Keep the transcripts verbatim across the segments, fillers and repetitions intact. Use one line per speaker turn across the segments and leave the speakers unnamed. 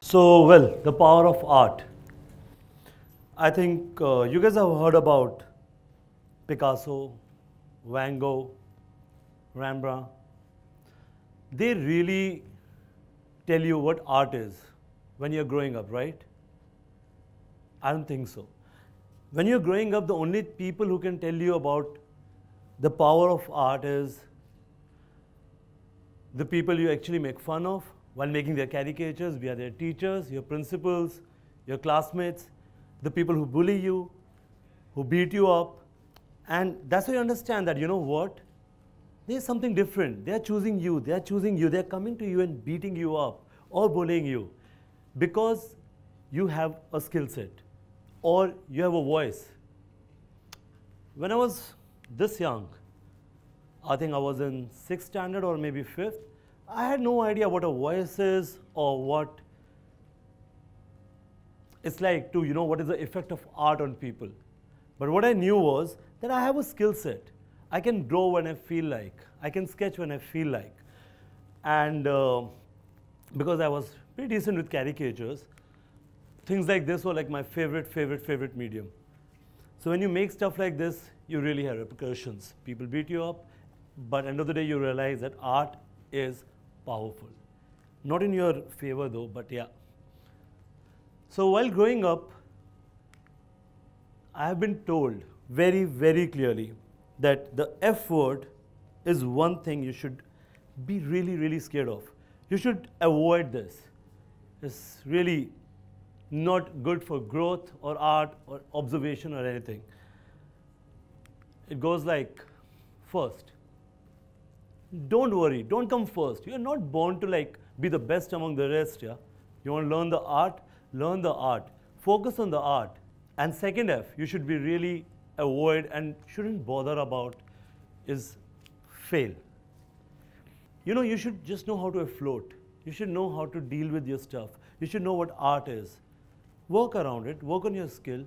So, well, the power of art. I think uh, you guys have heard about Picasso, Van Gogh, Rembrandt. They really tell you what art is when you're growing up, right? I don't think so. When you're growing up, the only people who can tell you about the power of art is the people you actually make fun of while making their caricatures, via their teachers, your principals, your classmates, the people who bully you, who beat you up. And that's why you understand that, you know what? There's something different. They're choosing you. They're choosing you. They're coming to you and beating you up or bullying you because you have a skill set or you have a voice. When I was this young, I think I was in sixth standard or maybe fifth, I had no idea what a voice is or what it's like to, you know, what is the effect of art on people. But what I knew was that I have a skill set. I can draw when I feel like. I can sketch when I feel like. And uh, because I was pretty decent with caricatures, things like this were like my favorite, favorite, favorite medium. So when you make stuff like this, you really have repercussions. People beat you up, but end of the day, you realize that art is powerful. Not in your favor though, but yeah. So while growing up, I have been told very, very clearly that the F word is one thing you should be really, really scared of. You should avoid this. It's really not good for growth or art or observation or anything. It goes like, first, don't worry, don't come first. You're not born to like be the best among the rest, yeah? You want to learn the art? Learn the art. Focus on the art. And second F, you should be really avoid and shouldn't bother about is fail. You know, you should just know how to afloat. You should know how to deal with your stuff. You should know what art is. Work around it, work on your skill,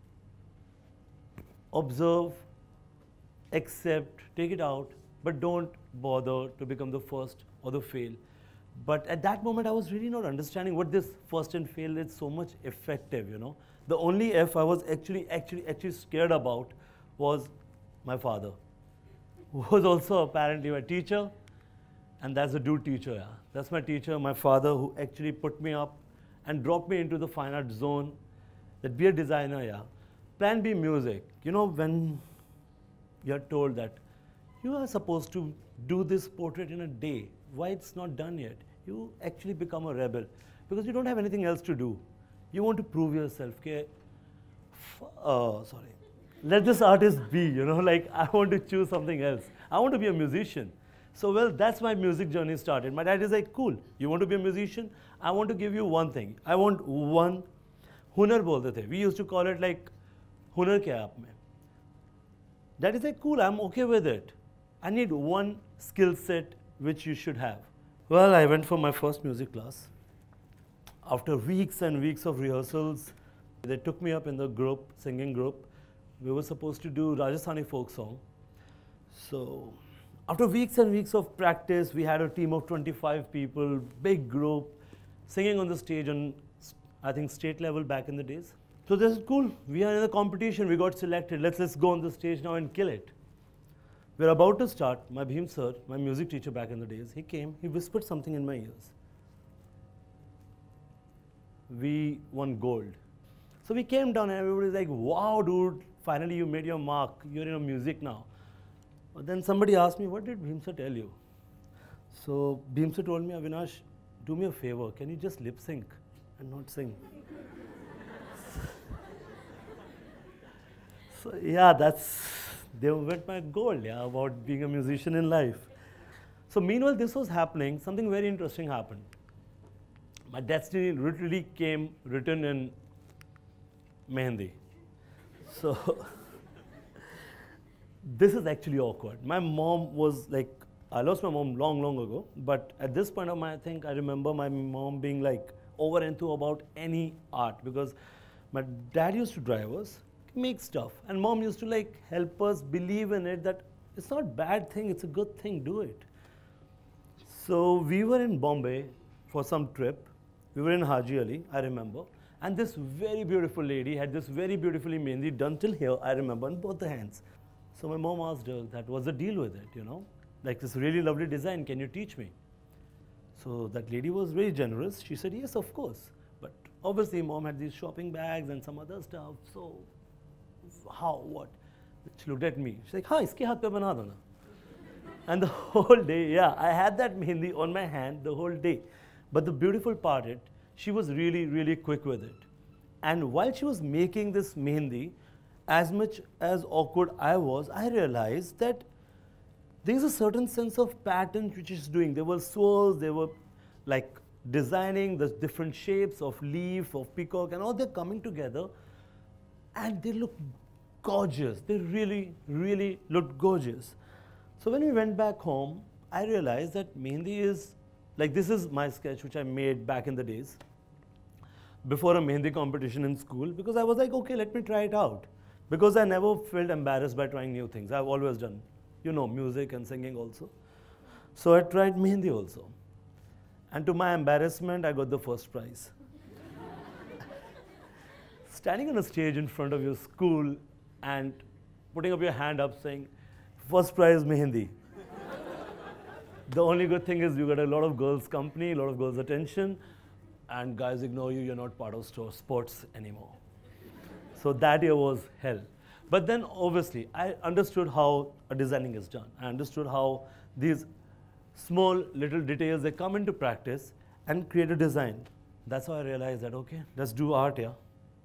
observe, accept, take it out, but don't bother to become the first or the fail. But at that moment, I was really not understanding what this first and fail is so much effective, you know. The only F I was actually, actually, actually scared about was my father, who was also apparently my teacher, and that's a dude teacher, yeah. That's my teacher, my father, who actually put me up and dropped me into the fine art zone, that be a designer, yeah. Plan B music. You know, when you're told that you are supposed to do this portrait in a day, why it's not done yet? You actually become a rebel because you don't have anything else to do. You want to prove yourself. Okay? Uh, sorry. Let this artist be, you know, like I want to choose something else. I want to be a musician. So, well, that's my music journey started. My dad is like, cool, you want to be a musician? I want to give you one thing. I want one hunar bolte the. We used to call it like, hunar kya hai aap mein? Dad is like, cool, I'm okay with it. I need one skill set which you should have. Well, I went for my first music class. After weeks and weeks of rehearsals, they took me up in the group, singing group. We were supposed to do Rajasthani folk song. So, after weeks and weeks of practice, we had a team of twenty-five people, big group, singing on the stage on, I think, state level back in the days. So this is cool. We are in a competition. We got selected. Let's, let's go on the stage now and kill it. We're about to start. My Bhim sir, my music teacher back in the days, he came, he whispered something in my ears. We won gold. So we came down and everybody's like, wow, dude, finally you made your mark. You're in a music now. But then somebody asked me, what did Bhim sir tell you? So Bhim sir told me, Avinash, do me a favor. Can you just lip sync and not sing? So yeah, that's, they went my gold, yeah, about being a musician in life. So meanwhile, this was happening, something very interesting happened. My destiny literally came written in Mehendi. So this is actually awkward. My mom was like, I lost my mom long, long ago, but at this point of my, I think I remember my mom being like over enthused about any art because my dad used to drive us, make stuff, and mom used to like help us believe in it that it's not a bad thing, it's a good thing, do it. So we were in Bombay for some trip We were in Haji Ali, I remember. And this very beautiful lady had this very beautifully mehndi done till here, I remember, on both the hands. So my mom asked her, that was the deal with it, you know? Like this really lovely design, can you teach me? So that lady was very generous. She said, yes, of course. But obviously mom had these shopping bags and some other stuff. So how, what? She looked at me. She's like, ha, iske haath pe bana do na. And the whole day, yeah, I had that mehndi on my hand the whole day. But the beautiful part is, she was really, really quick with it. And while she was making this mehndi, as much as awkward I was, I realized that there's a certain sense of pattern which she's doing. There were swirls, they were like designing the different shapes of leaf, of peacock, and all they're coming together. And they look gorgeous. They really, really looked gorgeous. So when we went back home, I realized that mehndi is, like this is my sketch which I made back in the days, before a mehndi competition in school, because I was like, okay, let me try it out. Because I never felt embarrassed by trying new things. I've always done, you know, music and singing also. So I tried mehndi also. And to my embarrassment, I got the first prize. Standing on a stage in front of your school and putting up your hand up saying, first prize mehndi. The only good thing is you got a lot of girls' company, a lot of girls' attention, and guys ignore you, you're not part of sports anymore. So that year was hell. But then obviously, I understood how a designing is done. I understood how these small little details, they come into practice and create a design. That's how I realized that, okay, let's do art here.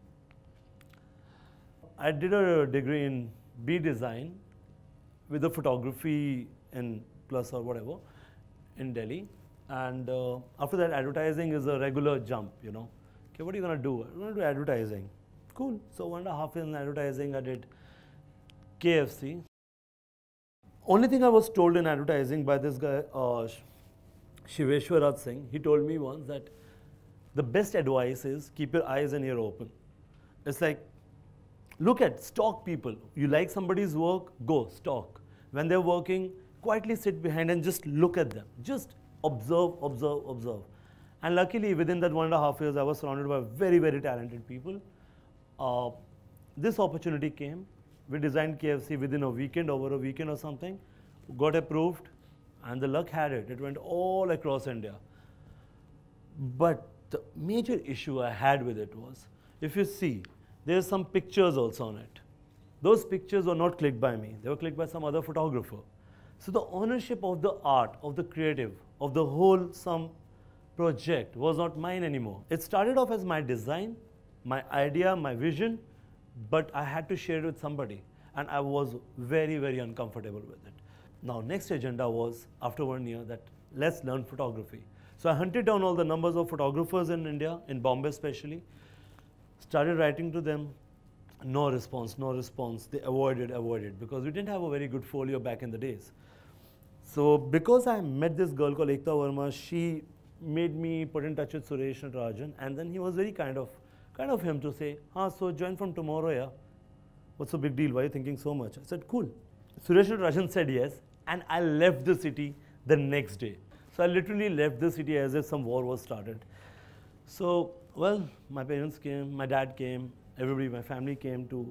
I did a degree in B design with a photography in plus or whatever in Delhi. And uh, after that, advertising is a regular jump, you know. Okay, what are you going to do? I'm going to do advertising. Cool. So one and a half years in advertising, I did K F C. Only thing I was told in advertising by this guy, uh, Shiveshwaraj Singh, he told me once that the best advice is keep your eyes and ear open. It's like, look at, stalk people. You like somebody's work, go, stalk. When they're working, quietly sit behind and just look at them. Just observe, observe, observe. And luckily, within that one and a half years, I was surrounded by very, very talented people. Uh, this opportunity came. We designed K F C within a weekend, over a weekend or something. Got approved, and the luck had it. It went all across India. But the major issue I had with it was, if you see, there's some pictures also on it. Those pictures were not clicked by me. They were clicked by some other photographer. So the ownership of the art, of the creative, of the whole some project was not mine anymore. It started off as my design, my idea, my vision, but I had to share it with somebody. And I was very, very uncomfortable with it. Now, next agenda was, after one year, that let's learn photography. So I hunted down all the numbers of photographers in India, in Bombay especially, started writing to them. No response, no response. They avoided, avoided, because we didn't have a very good folio back in the days. So because I met this girl called Ekta Verma, she made me put in touch with Suresh Natarajan, and then he was very kind of, kind of him to say, ah, so join from tomorrow, yeah? What's the big deal? Why are you thinking so much? I said, cool. Suresh Natarajan said yes, and I left the city the next day. So I literally left the city as if some war was started. So, well, my parents came, my dad came, everybody, my family came to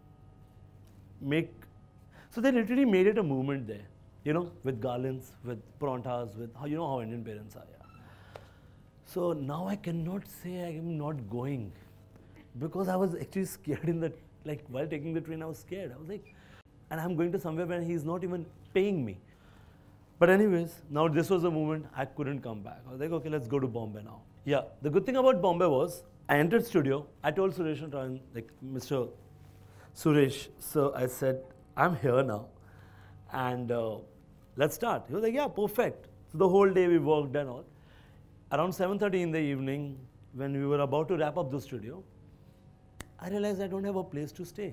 make, so they literally made it a movement there, you know, with garlands, with paranthas, with, how you know how Indian parents are, yeah. So now I cannot say I am not going, because I was actually scared in the, like while taking the train, I was scared. I was like, and I'm going to somewhere where he's not even paying me. But anyways, now this was a moment I couldn't come back. I was like, okay, let's go to Bombay now. Yeah, the good thing about Bombay was, I entered studio. I told Suresh Natarajan, like, Mister Suresh, so I said, I'm here now, and uh, let's start. He was like, yeah, perfect. So the whole day we worked and all. Around seven thirty in the evening, when we were about to wrap up the studio, I realized I don't have a place to stay.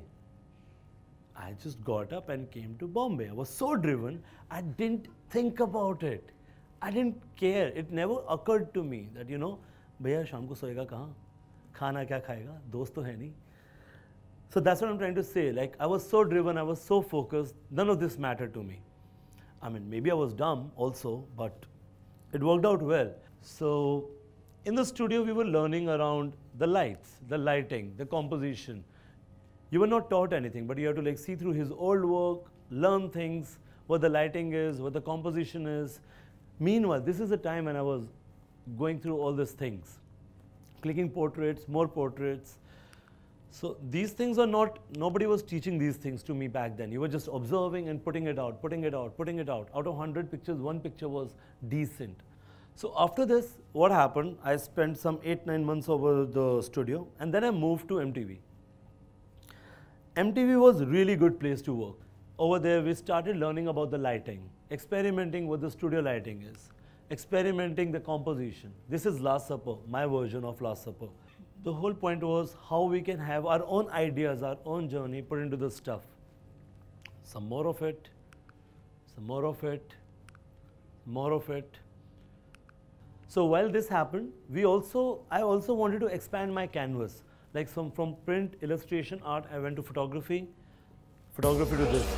I just got up and came to Bombay. I was so driven, I didn't think about it. I didn't care. It never occurred to me that, you know, भैया शाम को सोएगा कहाँ? खाना क्या खाएगा? दोस्त तो है नहीं. So that's what I'm trying to say. Like, I was so driven, I was so focused, none of this mattered to me. I mean, maybe I was dumb also, but it worked out well. So in the studio, we were learning around the lights, the lighting, the composition. You were not taught anything, but you have to like see through his old work, learn things, what the lighting is, what the composition is. Meanwhile, this is the time when I was going through all these things, clicking portraits, more portraits. So these things are not, nobody was teaching these things to me back then. You were just observing and putting it out, putting it out, putting it out. Out of one hundred pictures, one picture was decent. So after this, what happened, I spent some eight, nine months over the studio, and then I moved to M T V. M T V was a really good place to work. Over there, we started learning about the lighting, experimenting what the studio lighting is, experimenting the composition. This is Last Supper, my version of Last Supper. The whole point was how we can have our own ideas, our own journey put into the stuff. Some more of it, some more of it, more of it. So while this happened, we also, I also wanted to expand my canvas. Like some, from print, illustration, art, I went to photography, photography to this.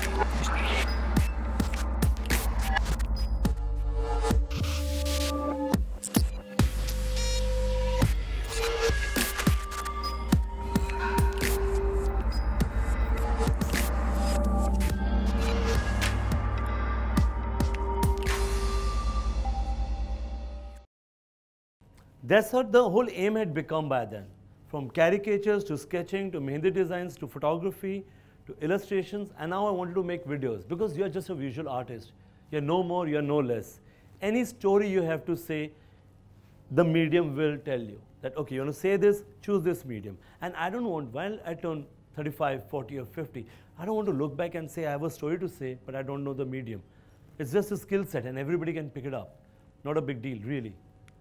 That's what the whole aim had become by then. From caricatures to sketching to mehndi designs to photography to illustrations, and now I wanted to make videos because you're just a visual artist. You're no more, you're no less. Any story you have to say, the medium will tell you that, okay, you want to say this, choose this medium. And I don't want, while I turn thirty-five, forty or fifty, I don't want to look back and say I have a story to say, but I don't know the medium. It's just a skill set and everybody can pick it up. Not a big deal, really.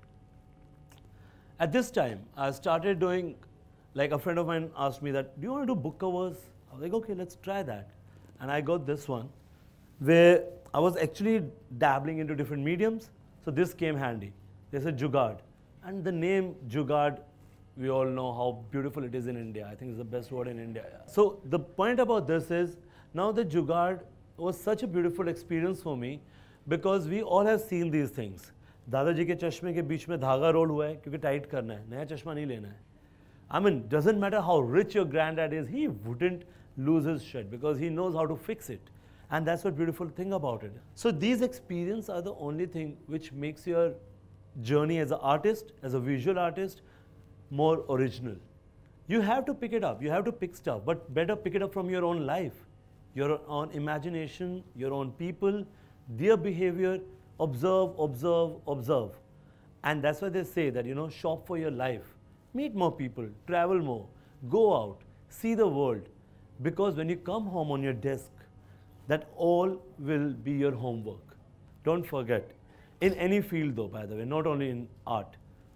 At this time, I started doing, like a friend of mine asked me that, do you want to do book covers? I was like, okay, let's try that. And I got this one, where I was actually dabbling into different mediums. So this came handy. There's a jugaad. And the name jugaad, we all know how beautiful it is in India. I think it's the best word in India. So the point about this is, now the jugaad was such a beautiful experience for me because we all have seen these things. दादाजी के चश्मे के बीच में धागा role हुआ है क्योंकि tight करना है, नया चश्मा नहीं लेना है. I mean, doesn't matter how rich your granddad is, he wouldn't lose his shit because he knows how to fix it. And that's the beautiful thing about it. So these experiences are the only thing which makes your journey as an artist, as a visual artist, more original. You have to pick it up, you have to pick stuff, but better pick it up from your own life, your own imagination, your own people, their behavior. Observe, observe, observe. And that's why they say that, you know, shop for your life. Meet more people, travel more, go out, see the world. Because when you come home on your desk, that all will be your homework. Don't forget. In any field though, by the way, not only in art.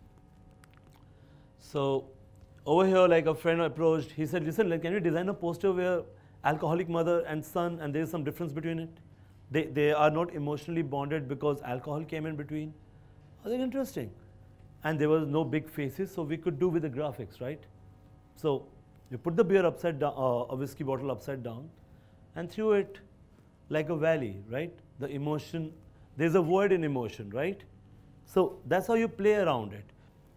So over here, like a friend approached, he said, listen, like, can you design a poster where alcoholic mother and son, and there's some difference between it? They, they are not emotionally bonded because alcohol came in between. I think interesting. And there was no big faces, so we could do with the graphics, right? So you put the beer upside down, uh, a whiskey bottle upside down, and threw it like a valley, right? The emotion, there's a void in emotion, right? So that's how you play around it.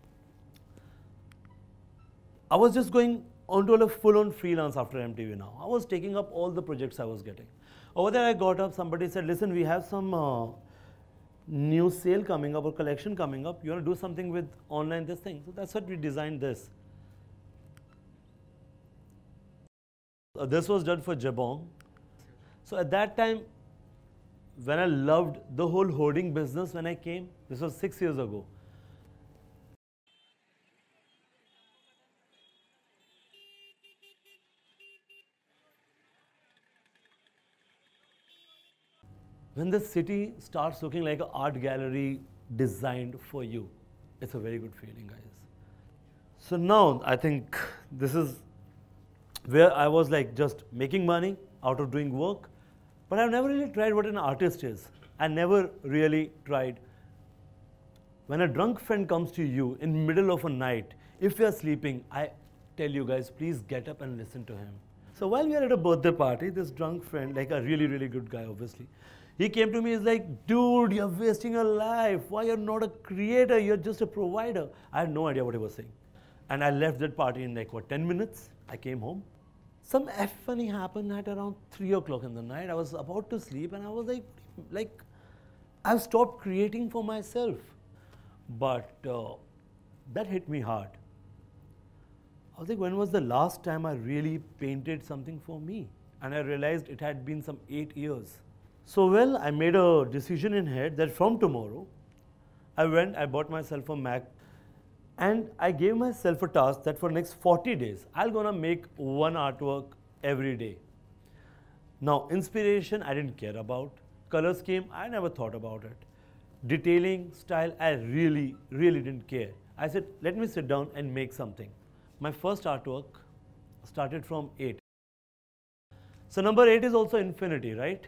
I was just going onto a full-on freelance after M T V now. I was taking up all the projects I was getting. Over there I got up, somebody said, listen, we have some uh, new sale coming up or collection coming up. You want to do something with online this thing? So that's what we designed this. Uh, this was done for Jabong. So at that time, when I loved the whole hoarding business when I came, this was six years ago. When the city starts looking like an art gallery designed for you, it's a very good feeling, guys. So now I think this is where I was like just making money out of doing work, but I've never really tried what an artist is. I never really tried. When a drunk friend comes to you in the middle of a night, if you're sleeping, I tell you guys, please get up and listen to him. So while we are at a birthday party, this drunk friend, like a really, really good guy, obviously, He came to me, he's like, dude, you're wasting your life. Why you're not a creator? You're just a provider. I had no idea what he was saying. And I left that party in like, what, ten minutes? I came home. Some F funny happened at around three o'clock in the night. I was about to sleep and I was like, like, I've stopped creating for myself. But uh, that hit me hard. I was like, when was the last time I really painted something for me? And I realized it had been some eight years. So, well, I made a decision in head that from tomorrow, I went, I bought myself a Mac, and I gave myself a task that for next forty days, I'm gonna make one artwork every day. Now, inspiration, I didn't care about. Color scheme, I never thought about it. Detailing, style, I really, really didn't care. I said, let me sit down and make something. My first artwork started from eight. So number eight is also infinity, right?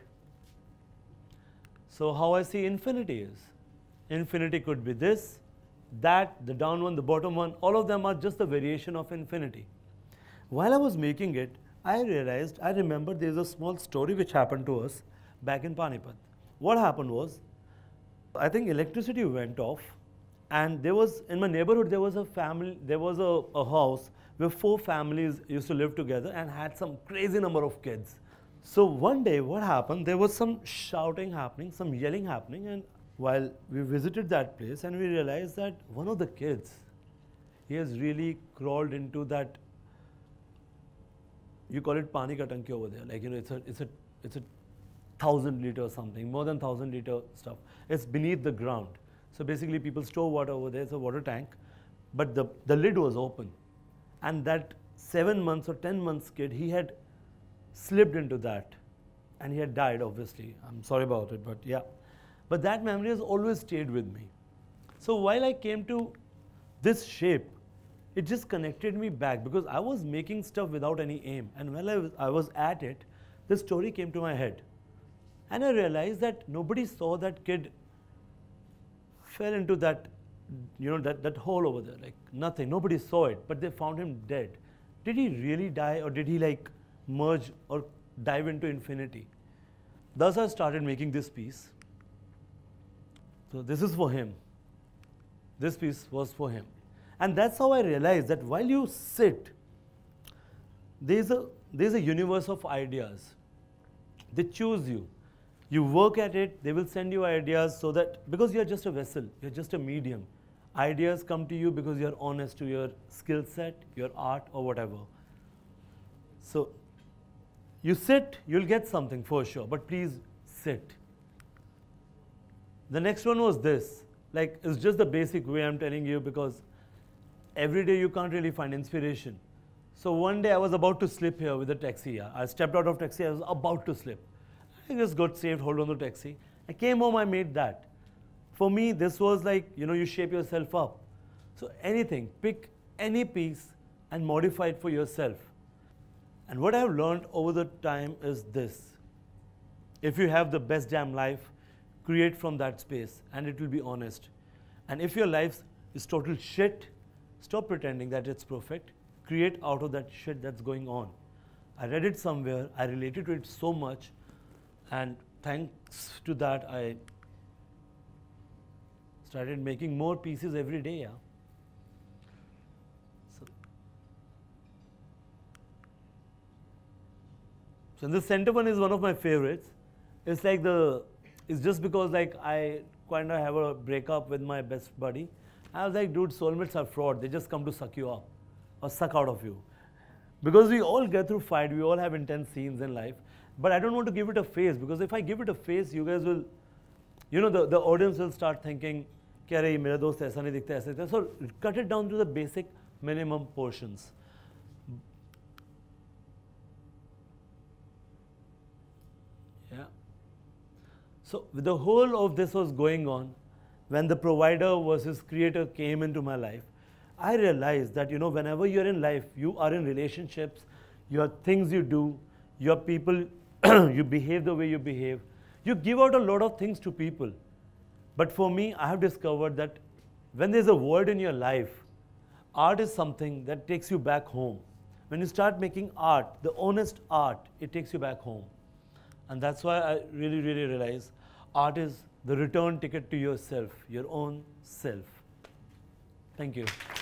So how I see infinity is, infinity could be this, that, the down one, the bottom one, all of them are just the variation of infinity. While I was making it, I realized, I remember there's a small story which happened to us back in Panipat. What happened was, I think electricity went off, and there was, in my neighborhood, there was a family, there was a, a house where four families used to live together and had some crazy number of kids. So one day what happened, there was some shouting happening, some yelling happening, and while we visited that place and we realized that one of the kids, he has really crawled into that, you call it pani ka tanki over there, like, you know, it's a, it's a, it's a thousand liter or something, more than thousand liter stuff. It's beneath the ground. So basically people store water over there, it's a water tank, but the, the lid was open. And that seven months or ten months kid, he had slipped into that and he had died, obviously. I'm sorry about it, but yeah. But that memory has always stayed with me. So while I came to this shape, it just connected me back because I was making stuff without any aim. And while I was, I was at it, the story came to my head. And I realized that nobody saw that kid fell into that, you know, that, that hole over there, like nothing, nobody saw it, but they found him dead. Did he really die, or did he like merge or dive into infinity? Thus I started making this piece. So this is for him. This piece was for him. And that's how I realized that while you sit, there's a, there's a universe of ideas. They choose you. You work at it, they will send you ideas so that, because you're just a vessel, you're just a medium. Ideas come to you because you're honest to your skill set, your art, or whatever. So you sit, you'll get something for sure, but please sit. The next one was this. Like, it's just the basic way I'm telling you because every day you can't really find inspiration. So one day I was about to slip here with a taxi. Yeah. I stepped out of taxi, I was about to slip. I just got saved, hold on to the taxi. I came home, I made that. For me, this was like, you know, you shape yourself up. So anything, pick any piece and modify it for yourself. And what I've learned over the time is this. If you have the best damn life, create from that space and it will be honest. And if your life is total shit, stop pretending that it's perfect. Create out of that shit that's going on. I read it somewhere, I related to it so much, and thanks to that, I started making more pieces every day. Yeah. So, so the center one is one of my favorites. It's like the, it's just because like I kind of have a breakup with my best buddy. I was like, dude, soulmates are fraud. They just come to suck you up or suck out of you. Because we all get through fight, we all have intense scenes in life. But I don't want to give it a face, because if I give it a face, you guys will, you know, the, the audience will start thinking, kya rahi, mera dost aisa nahi dikhta, aisa dikhta. So cut it down to the basic minimum portions. Yeah. So the whole of this was going on when the provider versus creator came into my life. I realized that, you know, whenever you're in life, you are in relationships, you have things you do, your people, you behave the way you behave. You give out a lot of things to people. But for me, I have discovered that when there's a void in your life, art is something that takes you back home. When you start making art, the honest art, it takes you back home. And that's why I really, really realize art is the return ticket to yourself, your own self. Thank you.